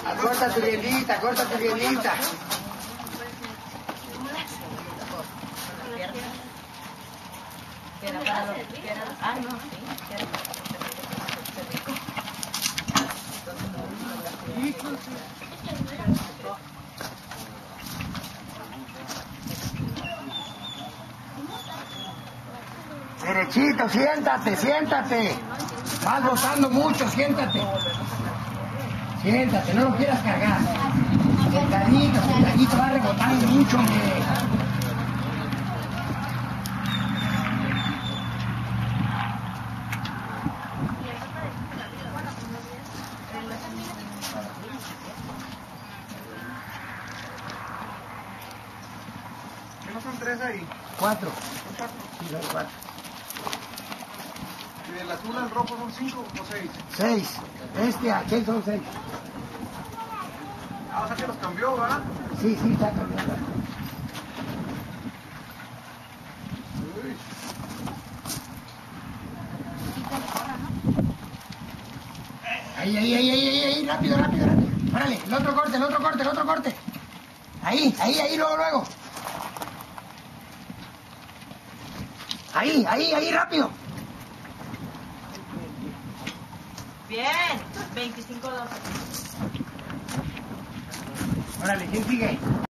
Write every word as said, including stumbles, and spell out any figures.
Corta tu bielita, corta tu bielita. Ah, no, sí. Derechito, siéntate, siéntate. Vas botando mucho, siéntate. Siéntate, no lo quieras cargar. Sentadito, sentadito, va rebotando mucho, hombre. ¿No son tres ahí? Cuatro. ¿Cuatro? Sí, hay cuatro. ¿Y del azul al rojo son cinco o seis? Seis. Este aquel son seis. Ah, o sea que los cambió, ¿verdad? Sí, sí, está cambiando. Uy. Ahí, ahí, ahí, ahí, ahí, ahí, rápido, rápido, rápido. Órale, el otro corte, el otro corte, el otro corte. Ahí, ahí, ahí, luego, luego. Ahí, ahí, ahí, rápido. Bien, veinticinco doce. Órale, ¿quién sigue?